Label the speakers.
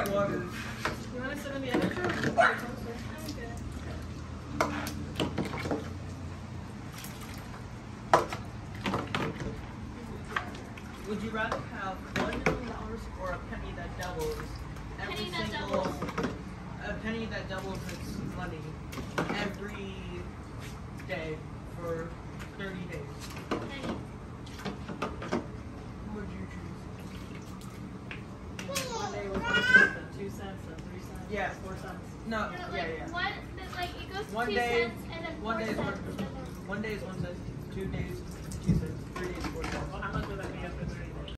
Speaker 1: water.
Speaker 2: You want to sit in the other chair? Would you rather have $1 million or a penny that doubles a penny that doubles its money every day for 30 days?
Speaker 3: Penny.
Speaker 2: What would you choose? 1 day was 1 cent, then 2 cents, then 3 cents,
Speaker 1: Yeah.
Speaker 2: 4 cents.
Speaker 1: No,
Speaker 3: Like,
Speaker 1: yeah.
Speaker 3: One, like it goes to
Speaker 1: 1
Speaker 3: 2
Speaker 1: day,
Speaker 3: cents and then 4
Speaker 1: 1 day is
Speaker 3: cents.
Speaker 1: 1 day is 1 cent, 2 days 2 cents, 3 days 4 cents.
Speaker 2: Well, how much would that be after